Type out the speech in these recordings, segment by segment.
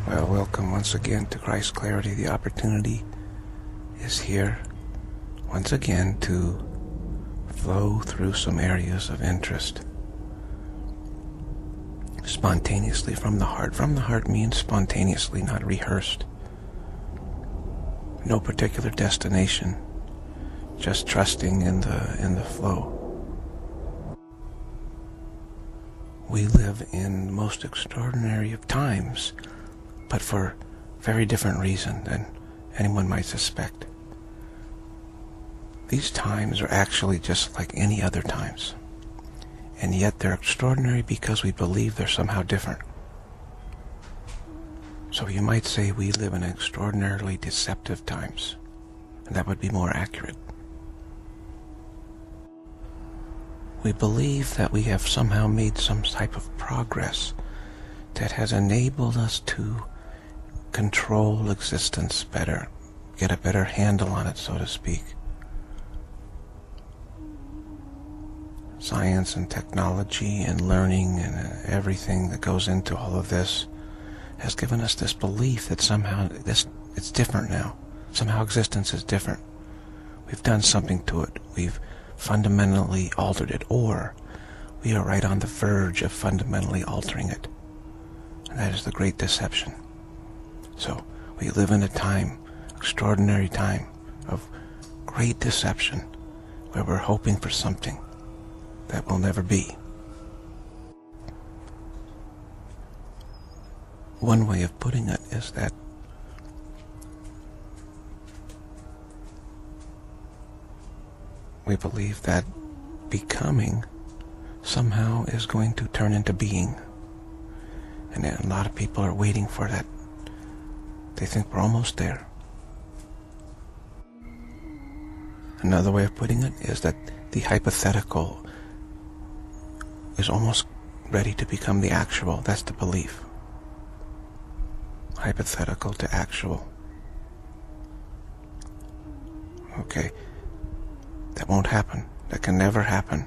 Well, welcome once again to Christ Clarity. The opportunity is here once again to flow through some areas of interest. Spontaneously from the heart. From the heart means spontaneously, not rehearsed. No particular destination, just trusting in the flow. We live in the most extraordinary of times, but for very different reason than anyone might suspect. These times are actually just like any other times, and yet they're extraordinary because we believe they're somehow different. So you might say we live in extraordinarily deceptive times, and that would be more accurate. We believe that we have somehow made some type of progress that has enabled us to control existence better, get a better handle on it, so to speak. Science and technology and learning and everything that goes into all of this has given us this belief that somehow it's different now. Somehow existence is different. We've done something to it. We've fundamentally altered it, or we are right on the verge of fundamentally altering it. And that is the great deception. So we live in a time, extraordinary time, of great deception, where we're hoping for something that will never be. One way of putting it is that we believe that becoming somehow is going to turn into being. And a lot of people are waiting for that. They think we're almost there. Another way of putting it is that the hypothetical is almost ready to become the actual. That's the belief. Hypothetical to actual. Okay. That won't happen. That can never happen.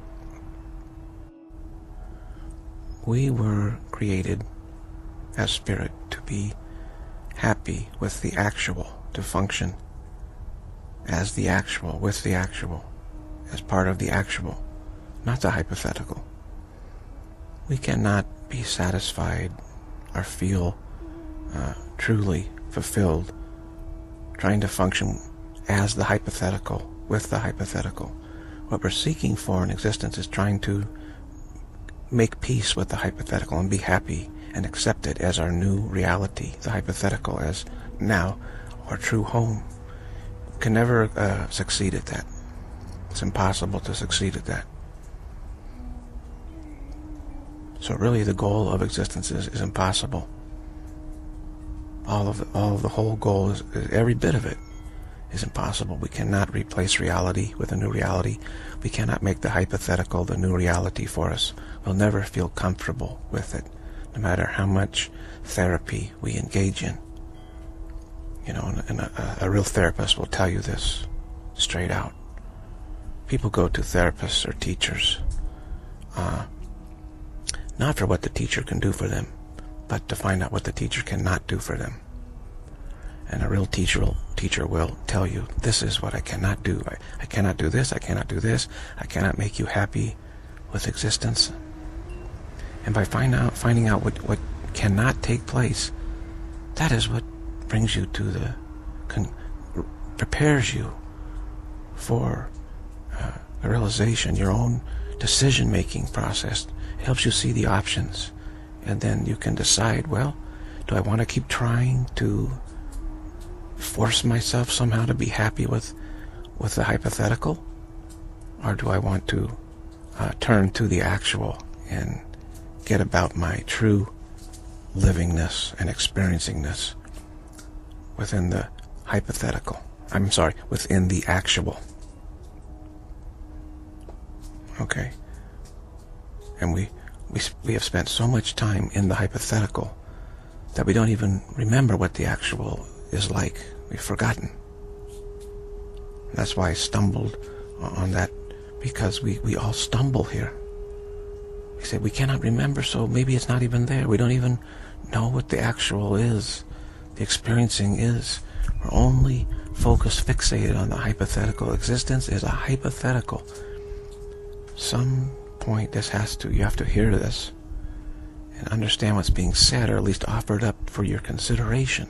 We were created as spirit to be happy with the actual, to function as the actual, with the actual, as part of the actual, not the hypothetical. We cannot be satisfied or feel truly fulfilled trying to function as the hypothetical, with the hypothetical. What we're seeking for in existence is trying to make peace with the hypothetical and be happy and accept it as our new reality, the hypothetical as now our true home. Can never succeed at that. It's impossible to succeed at that. So really the goal of existence is impossible. All of the whole goal is every bit of it is impossible. We cannot replace reality with a new reality. We cannot make the hypothetical the new reality for us. We'll never feel comfortable with it, no matter how much therapy we engage in. You know, and a real therapist will tell you this straight out. People go to therapists or teachers, not for what the teacher can do for them, but to find out what the teacher cannot do for them. And a real teacher will tell you, this is what I cannot do. I cannot do this, I cannot do this, I cannot make you happy with existence. And by finding out what cannot take place, that is what brings you to prepares you for the realization, your own decision-making process. It helps you see the options. And then you can decide, well, do I want to keep trying to force myself somehow to be happy with the hypothetical? Or do I want to turn to the actual and get about my true livingness and experiencingness within the hypothetical? Within the actual. Okay. And we have spent so much time in the hypothetical that we don't even remember what the actual is like. We've forgotten. That's why I stumbled on that, because we all stumble here. We say we cannot remember, so maybe it's not even there. We don't even know what the actual is, the experiencing is. We're only focused, fixated on the hypothetical. Existence is a hypothetical. Some point you have to hear this and understand what's being said, or at least offered up for your consideration.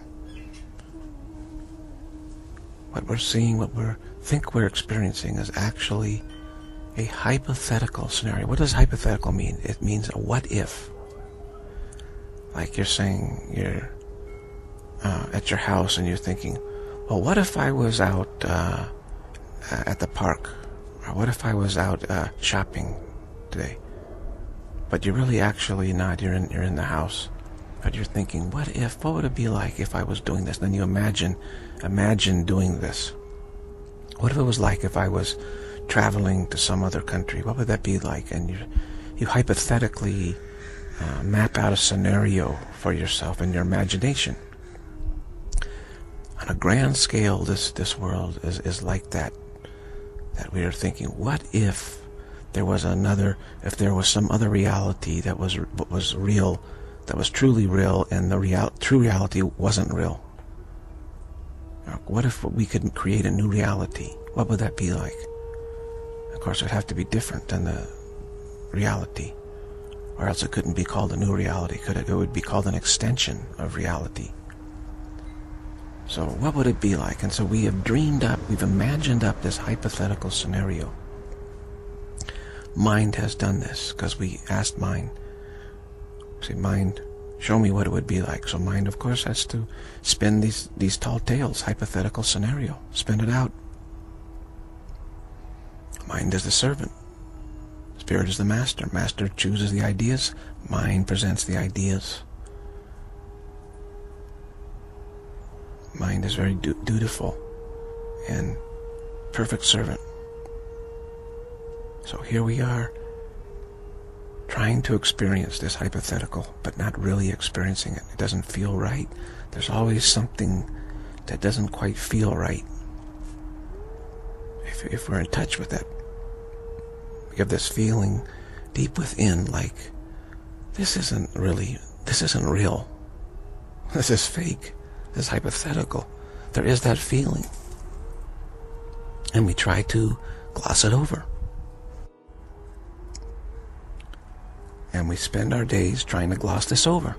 What we're seeing, what we think we're experiencing, is actually a hypothetical scenario. What does hypothetical mean? It means a what if. Like you're saying you're at your house and you're thinking, well, what if I was out at the park? Or what if I was out shopping today? But you're really actually not. You're in the house. But you're thinking, what would it be like if I was doing this? Then you imagine doing this. What if it was like if I was traveling to some other country? What would that be like? And you hypothetically map out a scenario for yourself in your imagination. On a grand scale, this world is like that. That we are thinking, what if there was some other reality that was real, that was truly real, and the true reality wasn't real? What if we could create a new reality? What would that be like? Of course, it would have to be different than the reality, or else it couldn't be called a new reality. It would be called an extension of reality. So what would it be like? And so we've imagined up this hypothetical scenario. Mind has done this because we asked mind. Say, mind, show me what it would be like. So mind, of course, has to spin these tall tales, hypothetical scenario. Spin it out. Mind is the servant. Spirit is the master. Master chooses the ideas. Mind presents the ideas. Mind is very dutiful and perfect servant. So here we are, trying to experience this hypothetical, but not really experiencing it. It doesn't feel right. There's always something that doesn't quite feel right. If we're in touch with it, we have this feeling deep within, like, this isn't real. This is fake. This is hypothetical. There is that feeling. And we try to gloss it over. And we spend our days trying to gloss this over.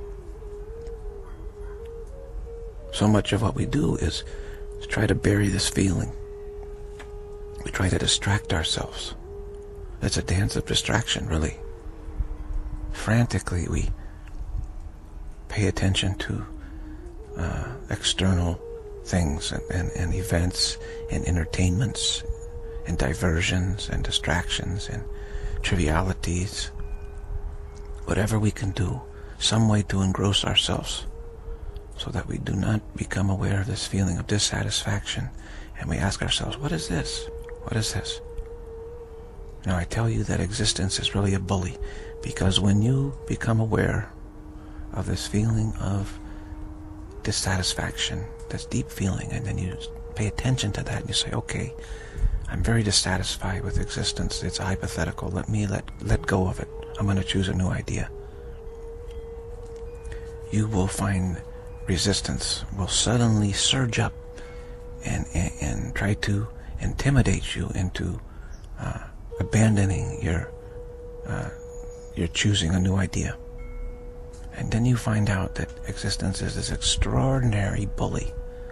So much of what we do is to try to bury this feeling. We try to distract ourselves. It's a dance of distraction, really. Frantically, we pay attention to external things and events and entertainments and diversions and distractions and trivialities. Whatever we can do, some way to engross ourselves so that we do not become aware of this feeling of dissatisfaction, and we ask ourselves, what is this? What is this? Now I tell you that existence is really a bully, because when you become aware of this feeling of dissatisfaction, this deep feeling, and then you pay attention to that and you say, okay, I'm very dissatisfied with existence. It's hypothetical. Let me let go of it. I'm going to choose a new idea. You will find resistance will suddenly surge up and try to intimidate you into abandoning your choosing a new idea. And then you find out that existence is this extraordinary bully.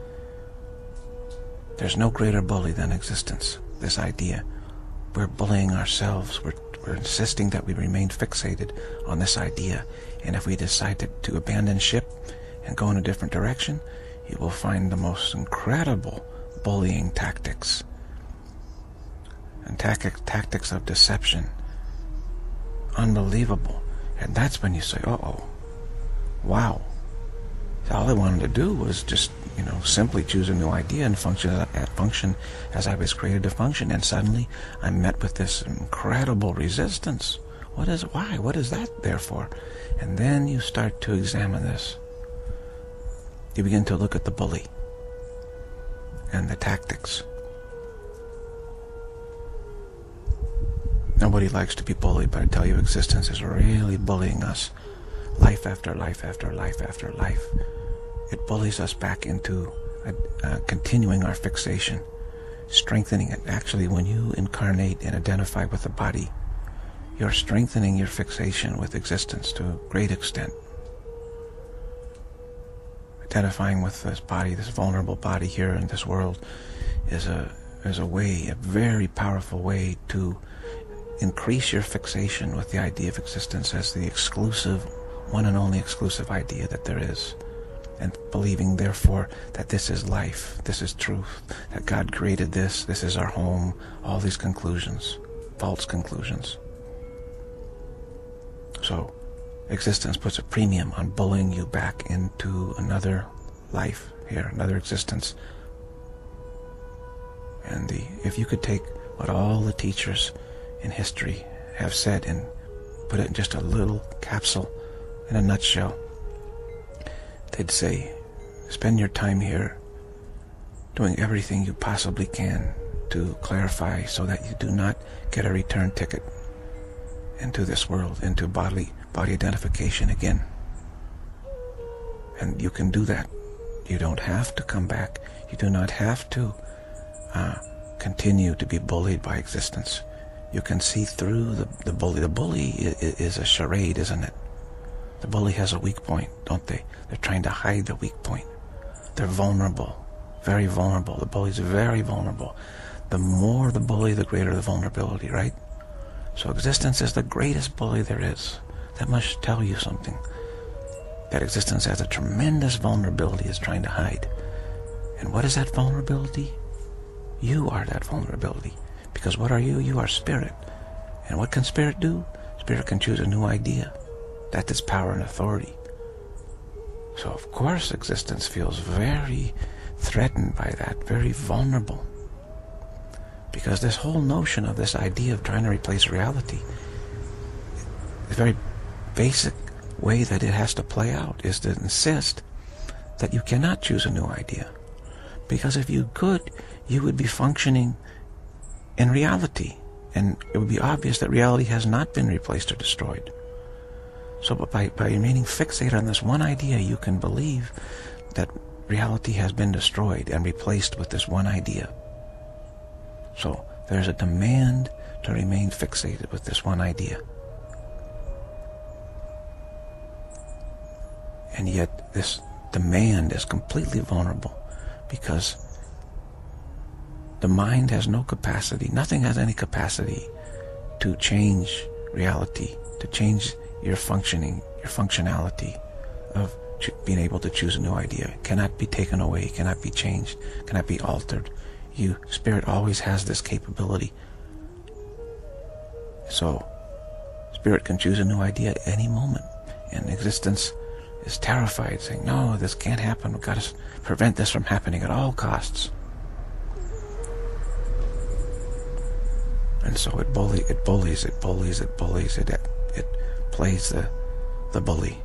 There's no greater bully than existence, this idea. We're bullying ourselves. We're insisting that we remain fixated on this idea. And if we decide to abandon ship and go in a different direction, you will find the most incredible bullying tactics. And tactics of deception. Unbelievable. And that's when you say, uh-oh. Wow. All I wanted to do was just, simply choose a new idea and function as I was created to function. And suddenly I'm met with this incredible resistance. Why? What is that there for? And then you start to examine this. You begin to look at the bully and the tactics. Nobody likes to be bullied, but I tell you, existence is really bullying us life after life after life after life, it bullies us back into continuing our fixation, strengthening it. Actually, when you incarnate and identify with the body, you're strengthening your fixation with existence to a great extent. Identifying with this body, this vulnerable body here in this world, is a way, a very powerful way to increase your fixation with the idea of existence as the exclusive, one and only exclusive idea that there is. And believing, therefore, that this is life, this is truth, that God created this, this is our home, all these conclusions, false conclusions. So, existence puts a premium on bullying you back into another life here, another existence. And if you could take what all the teachers in history have said and put it in just a little capsule, in a nutshell, they'd say, spend your time here doing everything you possibly can to clarify so that you do not get a return ticket into this world, into body identification again. And you can do that. You don't have to come back. You do not have to continue to be bullied by existence. You can see through the bully. The bully is a charade, isn't it? The bully has a weak point, don't they? They're trying to hide the weak point. They're vulnerable, very vulnerable. The bully's very vulnerable. The more the bully, the greater the vulnerability, right? So existence is the greatest bully there is. That must tell you something. That existence has a tremendous vulnerability it's trying to hide. And what is that vulnerability? You are that vulnerability. Because what are you? You are spirit. And what can spirit do? Spirit can choose a new idea. That's its power and authority. So of course existence feels very threatened by that, very vulnerable. Because this whole notion of this idea of trying to replace reality, the very basic way that it has to play out is to insist that you cannot choose a new idea. Because if you could, you would be functioning in reality, and it would be obvious that reality has not been replaced or destroyed. So by remaining fixated on this one idea, you can believe that reality has been destroyed and replaced with this one idea. So there's a demand to remain fixated with this one idea. And yet this demand is completely vulnerable because the mind has no capacity, nothing has any capacity to change reality, to change your functioning, your functionality of being able to choose a new idea. It cannot be taken away, cannot be changed, cannot be altered. Spirit always has this capability. So, Spirit can choose a new idea at any moment. And existence is terrified, saying, no, this can't happen. We've got to prevent this from happening at all costs. And so it bullies, it plays the bully,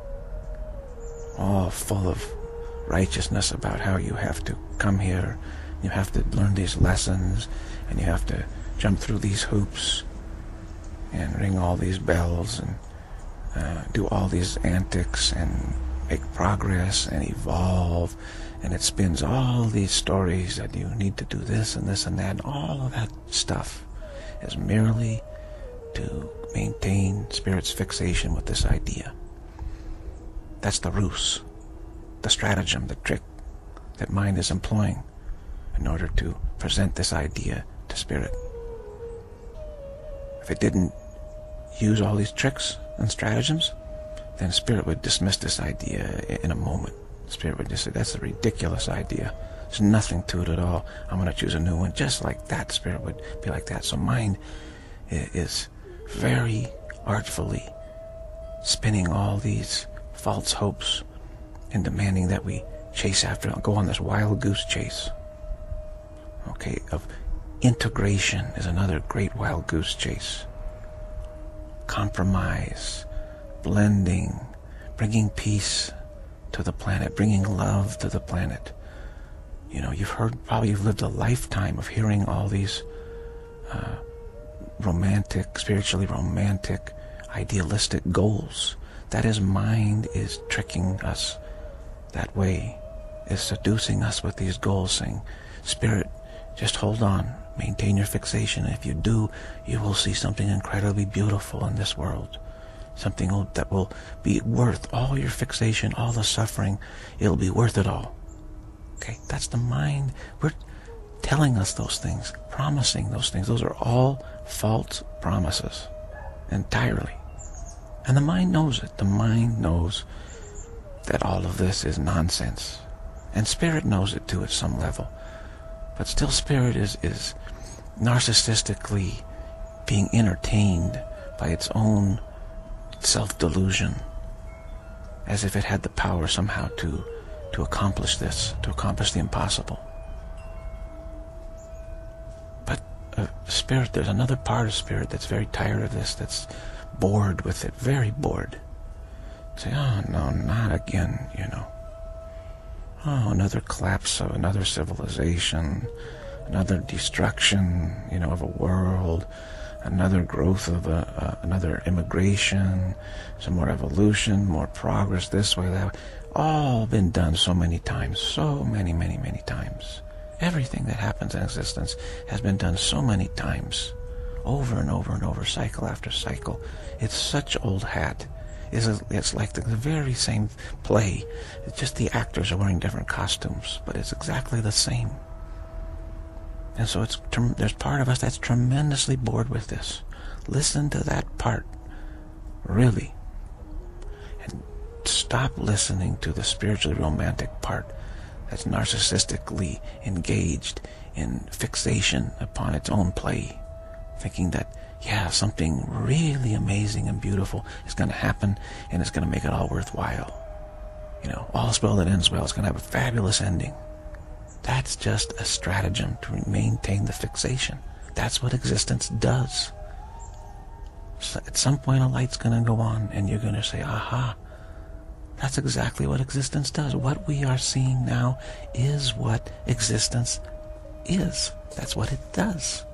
all full of righteousness about how you have to come here, you have to learn these lessons, and you have to jump through these hoops and ring all these bells and do all these antics and make progress and evolve, and it spins all these stories that you need to do this and this and that, and all of that stuff is merely to maintain Spirit's fixation with this idea. That's the ruse, the stratagem, the trick that mind is employing in order to present this idea to Spirit. If it didn't use all these tricks and stratagems, then Spirit would dismiss this idea in a moment. Spirit would just say, that's a ridiculous idea. There's nothing to it at all. I'm going to choose a new one. Just like that, Spirit would be like that. So mind is very artfully spinning all these false hopes and demanding that we chase after it, go on this wild goose chase. Okay, of integration is another great wild goose chase. Compromise, blending, bringing peace to the planet, bringing love to the planet. You know, you've lived a lifetime of hearing all these romantic, spiritually romantic, idealistic goals that his mind is tricking us that way, is seducing us with these goals, saying, Spirit, just hold on, maintain your fixation. If you do, you will see something incredibly beautiful in this world. Something that will be worth all your fixation, all the suffering. It'll be worth it all. Okay, that's the mind. We're telling us those things, promising those things. Those are all false promises, entirely. And the mind knows it. The mind knows that all of this is nonsense. And Spirit knows it too at some level. But still Spirit is narcissistically being entertained by its own self-delusion, as if it had the power somehow to accomplish this, to accomplish the impossible. But Spirit, there's another part of Spirit that's very tired of this, that's bored with it, very bored. Say, oh no, not again, Oh, another collapse of another civilization, another destruction, of a world, another growth of another immigration, some more evolution, more progress this way, that way. All been done so many times, so many, many, many times. Everything that happens in existence has been done so many times, over and over and over, cycle after cycle. It's such old hat. It's like the very same play. It's just the actors are wearing different costumes, but it's exactly the same. And so there's part of us that's tremendously bored with this. Listen to that part, really. And stop listening to the spiritually romantic part that's narcissistically engaged in fixation upon its own play, thinking that, something really amazing and beautiful is going to happen, and it's going to make it all worthwhile. All's well that ends well. It's going to have a fabulous ending. That's just a stratagem to maintain the fixation. That's what existence does. So at some point a light's going to go on, and you're going to say, aha, that's exactly what existence does. What we are seeing now is what existence is. That's what it does.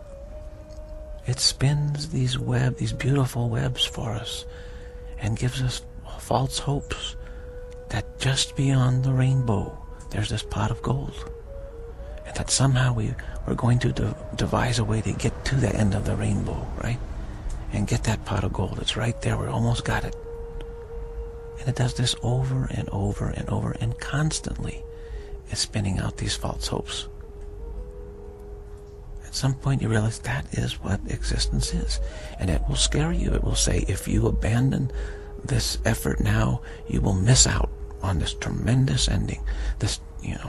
It spins these beautiful webs for us, and gives us false hopes that just beyond the rainbow there's this pot of gold, and that somehow we're going to devise a way to get to the end of the rainbow, right? And get that pot of gold. It's right there. We almost got it. And it does this over and over and over, and constantly is spinning out these false hopes. At some point you realize that is what existence is. And it will scare you. It will say, if you abandon this effort now, you will miss out on this tremendous ending. This,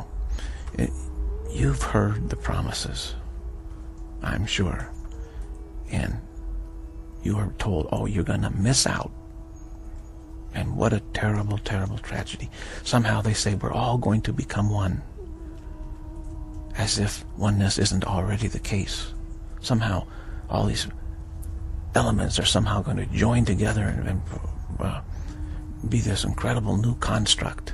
you've heard the promises, I'm sure. And you are told, oh, you're going to miss out. And what a terrible, terrible tragedy. Somehow they say we're all going to become one. As if oneness isn't already the case. Somehow all these elements are somehow going to join together and be this incredible new construct.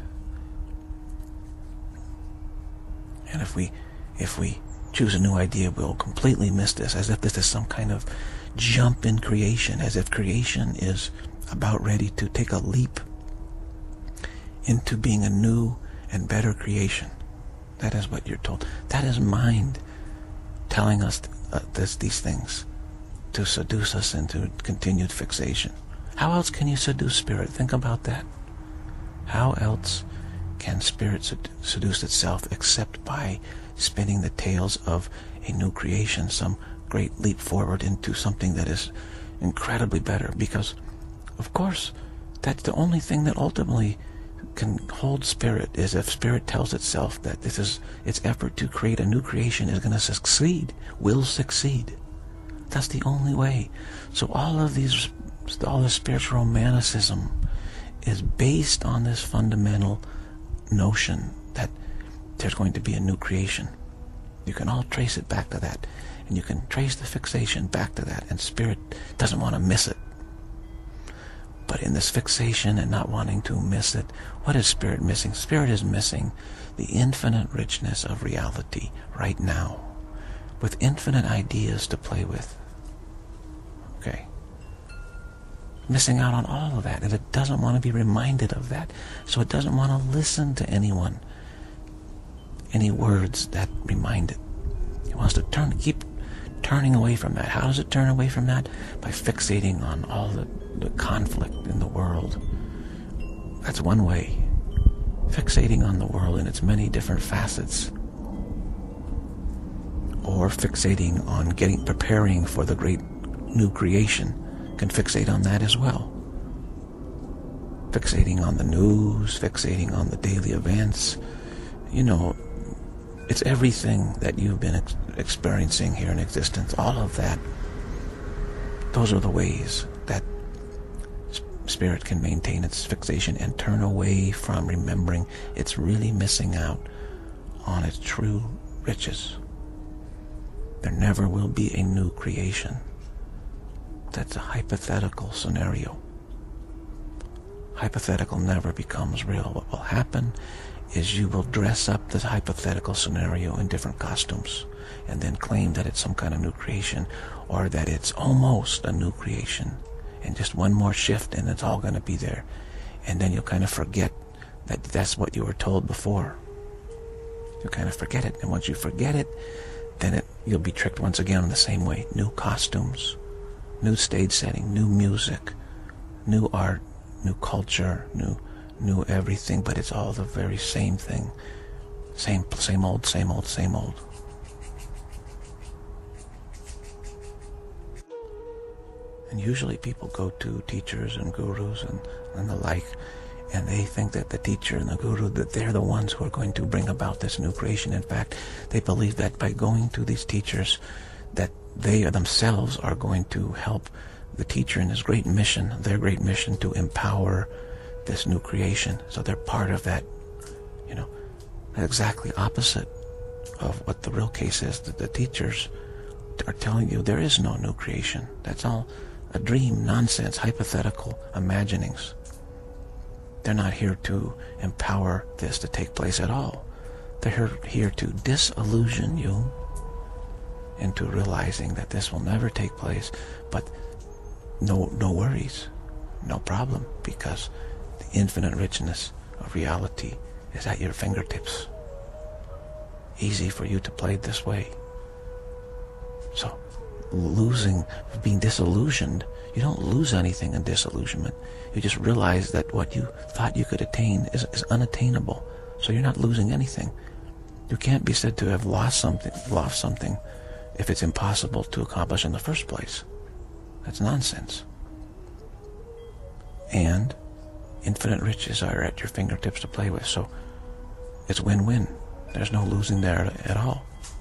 And if we choose a new idea, we'll completely miss this, as if this is some kind of jump in creation, as if creation is about ready to take a leap into being a new and better creation. That is what you're told. That is mind telling us these things to seduce us into continued fixation. How else can you seduce Spirit? Think about that. How else can Spirit seduce itself except by spinning the tales of a new creation, some great leap forward into something that is incredibly better? Because, of course, that's the only thing that ultimately can hold Spirit, is if Spirit tells itself that this is its effort to create a new creation is going to succeed, will succeed. That's the only way. So all this spiritual romanticism is based on this fundamental notion that there's going to be a new creation. You can all trace it back to that, and you can trace the fixation back to that, and Spirit doesn't want to miss it. But in this fixation and not wanting to miss it, what is Spirit missing? Spirit is missing the infinite richness of reality right now, with infinite ideas to play with. Okay. missing out on all of that, and it doesn't want to be reminded of that. So it doesn't want to listen to anyone, any words that remind it. It wants to keep turning away from that. How does it turn away from that? By fixating on all the conflict in the world. That's one way. Fixating on the world in its many different facets. Or fixating on preparing for the great new creation. Can fixate on that as well. Fixating on the news, fixating on the daily events. It's everything that you've been experiencing here in existence. All of that. Those are the ways that spirit can maintain its fixation and turn away from remembering it's really missing out on its true riches. There never will be a new creation. That's a hypothetical scenario. Hypothetical never becomes real. What will happen is you will dress up this hypothetical scenario in different costumes and then claim that it's some kind of new creation, or that it's almost a new creation and just one more shift and it's all going to be there. And then you'll kind of forget that that's what you were told before. You'll kind of forget it, and once you forget it, then you'll be tricked once again in the same way. New costumes, new stage setting, new music, new art, new culture, new everything, but it's all the very same thing. Same old, same old, same old. And usually people go to teachers and gurus and the like, and they think that the teacher and the guru, that they're the ones who are going to bring about this new creation. In fact, they believe that by going to these teachers, that they themselves are going to help the teacher in his great mission, their great mission to empower this new creation. So they're part of that, exactly opposite of what the real case is. That the teachers are telling you there is no new creation. That's all a dream, nonsense, hypothetical imaginings. They're not here to empower this to take place at all. They're here to disillusion you into realizing that this will never take place, but no worries, no problem, because the infinite richness of reality is at your fingertips. Easy for you to play this way. So, being disillusioned, you don't lose anything in disillusionment. You just realize that what you thought you could attain is unattainable. So you're not losing anything. You can't be said to have lost something if it's impossible to accomplish in the first place. That's nonsense. And infinite riches are at your fingertips to play with, so it's win-win. There's no losing there at all.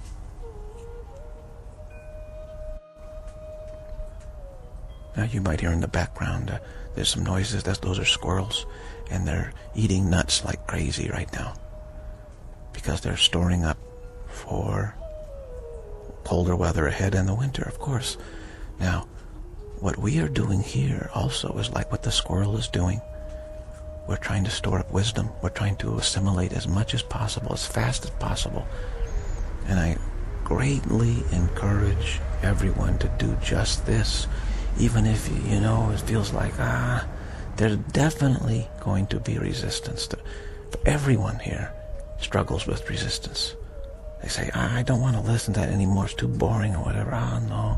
Now you might hear in the background, there's some noises. Those are squirrels, and they're eating nuts like crazy right now because they're storing up for colder weather ahead in the winter, of course. Now, what we are doing here also is like what the squirrel is doing. We're trying to store up wisdom. We're trying to assimilate as much as possible, as fast as possible. And I greatly encourage everyone to do just this. Even if, it feels like, there's definitely going to be resistance. For everyone here struggles with resistance. They say, I don't want to listen to that anymore. It's too boring or whatever. No.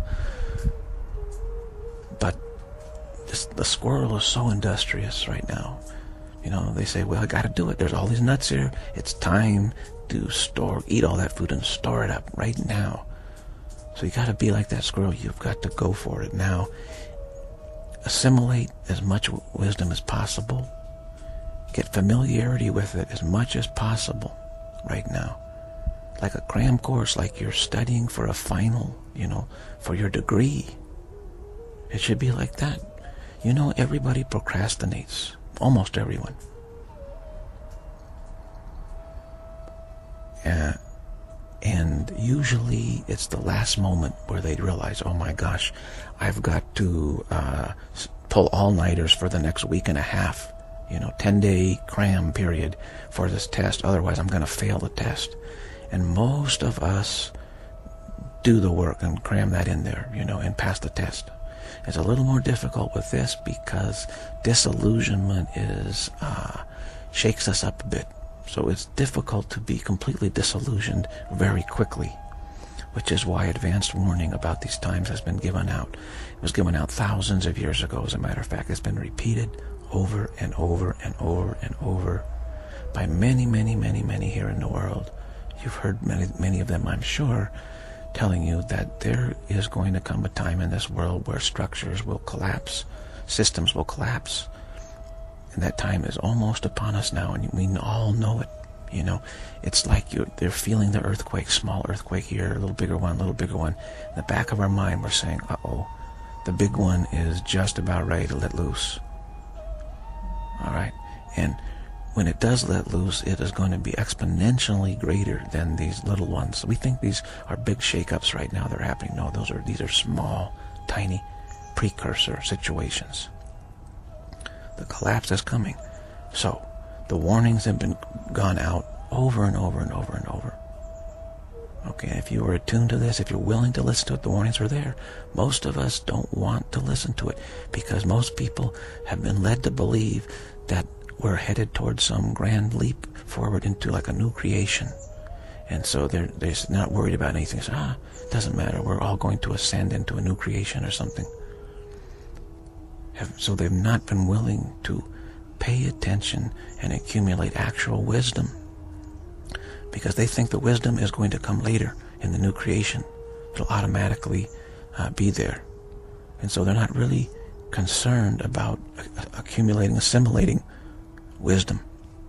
But the squirrel is so industrious right now. They say, well, I got to do it. There's all these nuts here. It's time to eat all that food and store it up right now. So you got to be like that squirrel. You've got to go for it now. Assimilate as much wisdom as possible. Get familiarity with it as much as possible right now. Like a cram course, like you're studying for a final, for your degree. It should be like that. Everybody procrastinates. Almost everyone. And usually it's the last moment where they realize, oh my gosh, I've got to pull all-nighters for the next week and a half, 10-day cram period for this test. Otherwise, I'm going to fail the test. And most of us do the work and cram that in there, and pass the test. It's a little more difficult with this because disillusionment shakes us up a bit. So it's difficult to be completely disillusioned very quickly, which is why advanced warning about these times has been given out. It was given out thousands of years ago, as a matter of fact. It's been repeated over and over and over and over by many, many, many, many here in the world. You've heard many of them, I'm sure, telling you that there is going to come a time in this world where structures will collapse, systems will collapse, and that time is almost upon us now, and we all know it. You know, it's like they're feeling the earthquake, small earthquake here, a little bigger one, a little bigger one. In the back of our mind, we're saying, uh-oh, the big one is just about ready to let loose. All right? And when it does let loose, it is going to be exponentially greater than these little ones. We think these are big shakeups right now. They're happening. No, these are small, tiny precursor situations. The collapse is coming. So the warnings have been gone out over and over and over and over. Okay, if you were attuned to this, if you're willing to listen to it, the warnings are there. Most of us don't want to listen to it because most people have been led to believe that we're headed towards some grand leap forward into like a new creation. And so they're not worried about anything. So, it doesn't matter. We're all going to ascend into a new creation or something. So they've not been willing to pay attention and accumulate actual wisdom, because they think the wisdom is going to come later in the new creation. It'll automatically be there. And so they're not really concerned about assimilating wisdom,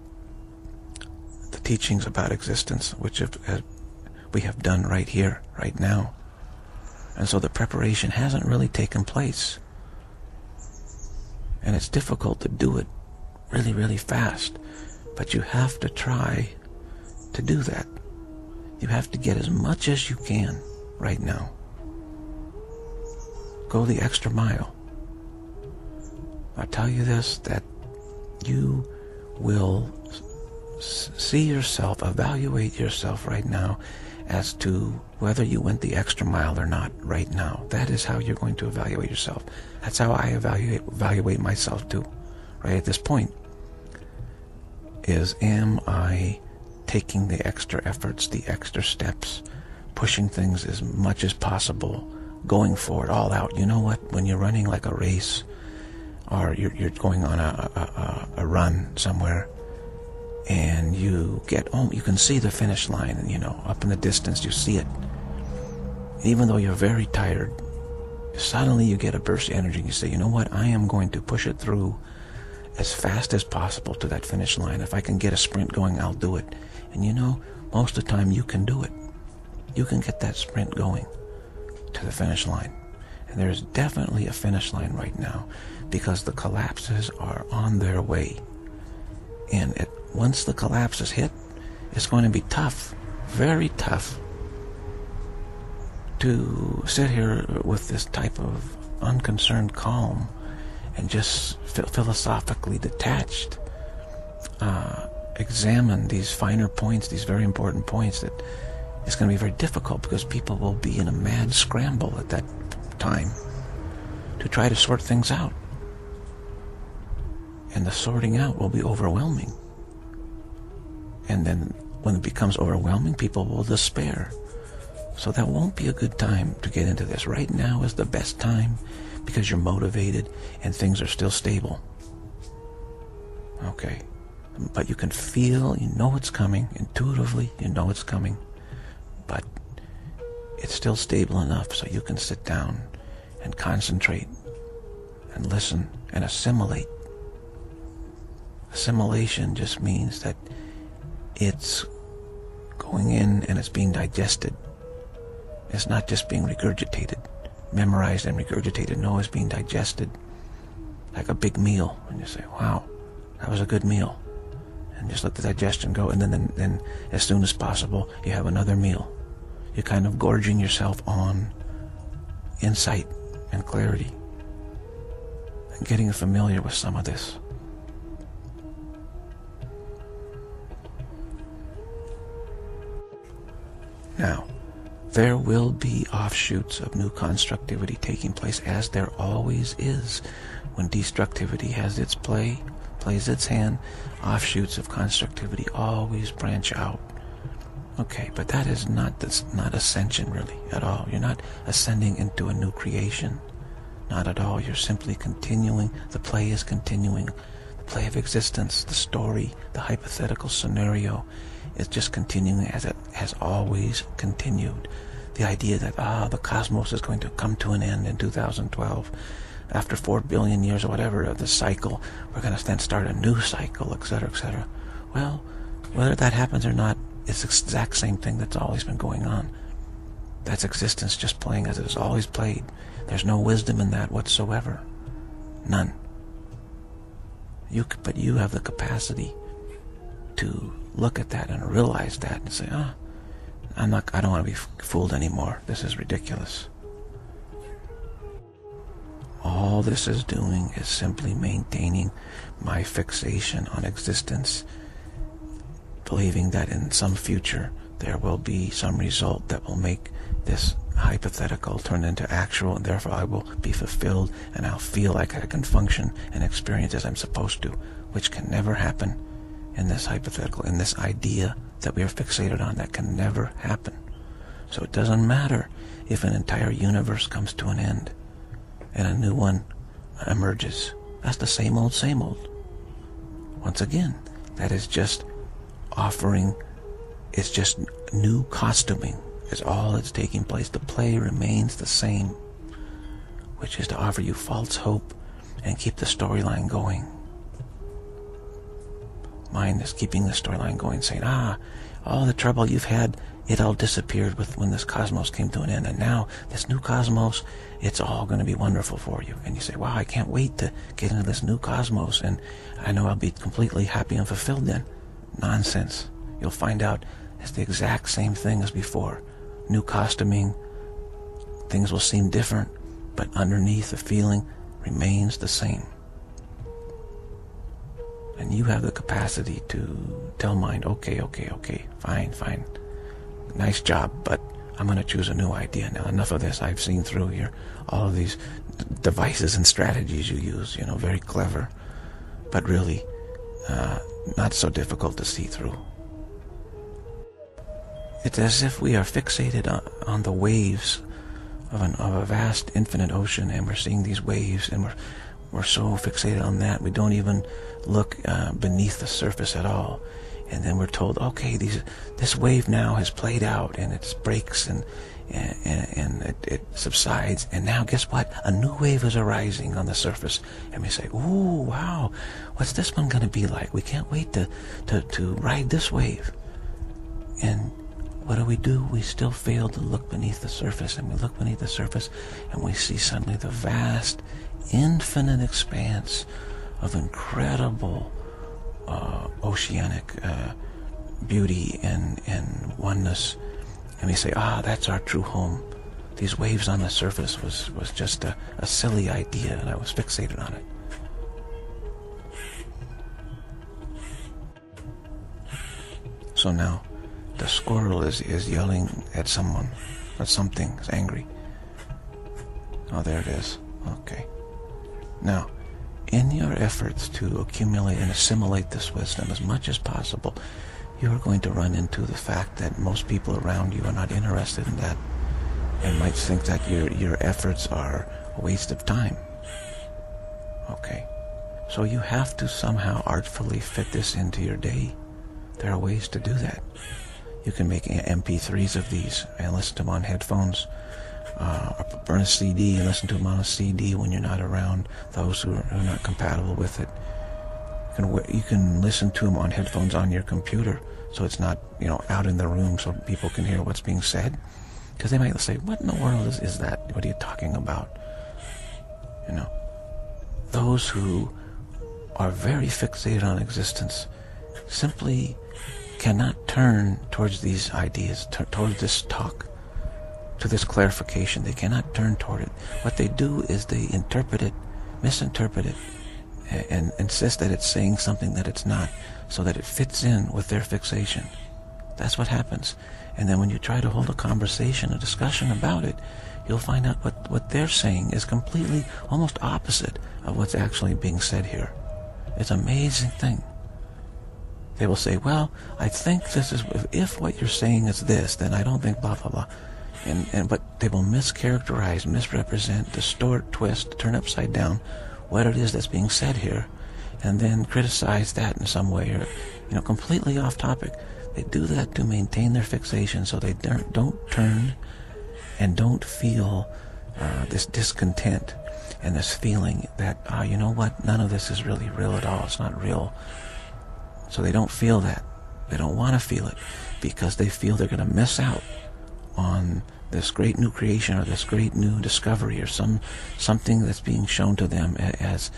the teachings about existence, which we have done right here, right now. And so the preparation hasn't really taken place. And it's difficult to do it really, really fast. But you have to try to do that. You have to get as much as you can right now. Go the extra mile. I'll tell you this, that you will see yourself, evaluate yourself right now as to whether you went the extra mile or not right now. That is how you're going to evaluate yourself. That's how I evaluate myself too, right at this point. Am I taking the extra efforts, the extra steps, pushing things as much as possible, going for it all out? You know what? When you're running like a race, or you're going on a run somewhere, and you get home, you can see the finish line, and up in the distance you see it. Even though you're very tired, suddenly you get a burst of energy and you say, you know what, I am going to push it through as fast as possible to that finish line. If I can get a sprint going, I'll do it. And most of the time you can do it. You can get that sprint going to the finish line. And there's definitely a finish line right now, because the collapses are on their way. And once the collapses hit, it's going to be tough, very tough, to sit here with this type of unconcerned calm and just philosophically detached, examine these finer points, these very important points. That it's going to be very difficult, because people will be in a mad scramble at that time to try to sort things out. And the sorting out will be overwhelming. And then when it becomes overwhelming, people will despair. So that won't be a good time to get into this. Right now is the best time, because you're motivated and things are still stable. Okay. But you can feel, it's coming. Intuitively, it's coming. But it's still stable enough so you can sit down and concentrate and listen and assimilate. Assimilation just means that it's going in and it's being digested. It's not just being regurgitated, memorized and regurgitated. No, it's being digested like a big meal. And you say, wow, that was a good meal. And just let the digestion go. And then as soon as possible, you have another meal. You're kind of gorging yourself on insight and clarity and getting familiar with some of this. Now, there will be offshoots of new constructivity taking place, as there always is. When destructivity has its plays its hand, offshoots of constructivity always branch out. Okay, but that is not ascension really at all. You're not ascending into a new creation. Not at all. You're simply continuing. The play is continuing. The play of existence, the story, the hypothetical scenario is just continuing as it has always continued. The idea that, the cosmos is going to come to an end in 2012. After 4 billion years or whatever of the cycle, we're going to then start a new cycle, etc., etc. Well, whether that happens or not, it's the exact same thing that's always been going on. That's existence just playing as it has always played. There's no wisdom in that whatsoever. None. But you have the capacity to look at that and realize that and say, I don't want to be fooled anymore. This is ridiculous. All this is doing is simply maintaining my fixation on existence, believing that in some future there will be some result that will make this hypothetical turn into actual, and therefore I will be fulfilled and I'll feel like I can function and experience as I'm supposed to, which can never happen in this hypothetical, in this idea that we are fixated on. That can never happen. So it doesn't matter if an entire universe comes to an end and a new one emerges. That's the same old, same old. Once again, that is just offering, it's just new costuming is all that's taking place. The play remains the same, which is to offer you false hope and keep the storyline going. Mind is keeping the storyline going, saying, all the trouble you've had, it all disappeared when this cosmos came to an end, and now this new cosmos, it's all going to be wonderful for you. And you say, wow, I can't wait to get into this new cosmos, and I know I'll be completely happy and fulfilled then. Nonsense. You'll find out it's the exact same thing as before. New costuming, things will seem different, but underneath the feeling remains the same. And you have the capacity to tell mind, okay, fine. Nice job, but I'm going to choose a new idea now. Enough of this. I've seen through all of these devices and strategies you use, very clever, but really not so difficult to see through. It's as if we are fixated on the waves of a vast infinite ocean, and we're seeing these waves, and we're so fixated on that we don't even look beneath the surface at all. And then we're told, okay, this wave now has played out, and it breaks and it subsides, and now guess what? A new wave is arising on the surface, and we say, ooh, wow, what's this one going to be like? We can't wait to ride this wave. And what do? We still fail to look beneath the surface, and we look beneath the surface, and we see suddenly the vast, infinite expanse of incredible oceanic beauty and oneness. And we say, that's our true home. These waves on the surface was just a silly idea, and I was fixated on it. So now the squirrel is yelling at someone or something. It's angry. Oh, there it is. Okay. Now, in your efforts to accumulate and assimilate this wisdom as much as possible, you are going to run into the fact that most people around you are not interested in that, and might think that your efforts are a waste of time. Okay. So you have to somehow artfully fit this into your day. There are ways to do that. You can make MP3s of these and listen to them on headphones, or burn a CD and listen to them on a CD when you're not around those who are not compatible with it. You can listen to them on headphones on your computer, so it's not out in the room so people can hear what's being said. Because they might say, what in the world is that? What are you talking about? Those who are very fixated on existence simply cannot turn towards these ideas, towards this talk, to this clarification. They cannot turn toward it. What they do is they interpret it, misinterpret it, and insist that it's saying something that it's not, so that it fits in with their fixation. That's what happens. And then when you try to hold a conversation, a discussion about it, you'll find out what they're saying is completely, almost opposite of what's actually being said here. It's an amazing thing. They will say, well, I think this is, if what you're saying is this, then I don't think blah, blah, blah. But they will mischaracterize, misrepresent, distort, twist, turn upside down what it is that's being said here, and then criticize that in some way, or, completely off topic. They do that to maintain their fixation so they don't turn and don't feel this discontent and this feeling that, you know what, none of this is really real at all. It's not real. So they don't feel that. They don't want to feel it because they feel they're going to miss out on this great new creation or this great new discovery or something that's being shown to them as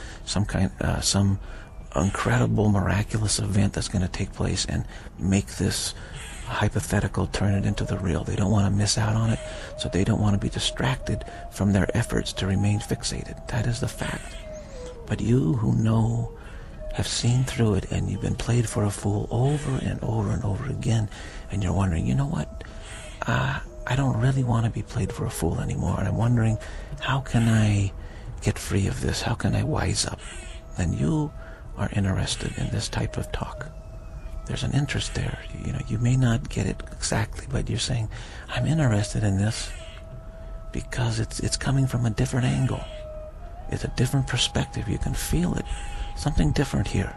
some incredible miraculous event that's going to take place and make this hypothetical turn it into the real. They don't want to miss out on it, so they don't want to be distracted from their efforts to remain fixated. That is the fact. But you who know, have seen through it, and you've been played for a fool over and over and over again, and you're wondering, you know what, I don't really want to be played for a fool anymore, and I'm wondering, how can I get free of this? How can I wise up? Then you are interested in this type of talk. There's an interest there. You may not get it exactly, but you're saying, I'm interested in this because it's coming from a different angle. It's a different perspective. You can feel it. Something different here.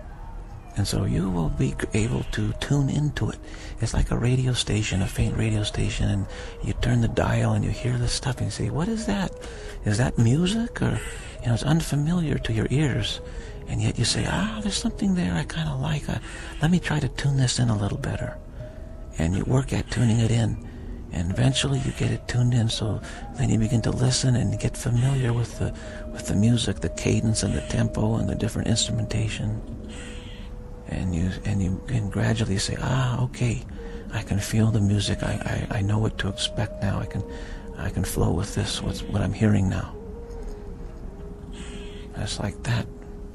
And so you will be able to tune into it. It's like a radio station, a faint radio station, and you turn the dial and you hear this stuff and you say, what is that? Is that music? Or, it's unfamiliar to your ears. And yet you say, there's something there I kind of like. Let me try to tune this in a little better. And you work at tuning it in. And eventually you get it tuned in, so then you begin to listen and get familiar with the music, the cadence and the tempo and the different instrumentation. And you can gradually say, okay, I can feel the music. I know what to expect now. I can flow with this, what I'm hearing now. It's like that.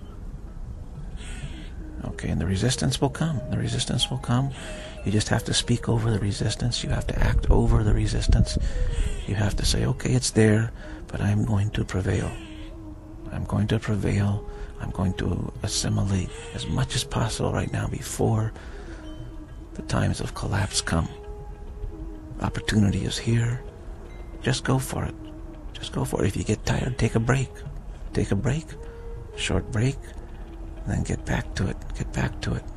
Okay, and the resistance will come. The resistance will come. You just have to speak over the resistance. You have to act over the resistance. You have to say, okay, it's there, but I'm going to prevail. I'm going to prevail. I'm going to assimilate as much as possible right now before the times of collapse come. Opportunity is here. Just go for it. Just go for it. If you get tired, take a break. Take a break. Short break. And then get back to it. Get back to it.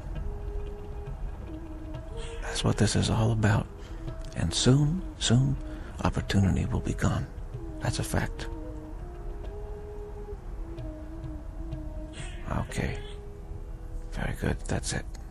That's what this is all about. And soon, opportunity will be gone. That's a fact. Okay. Very good. That's it.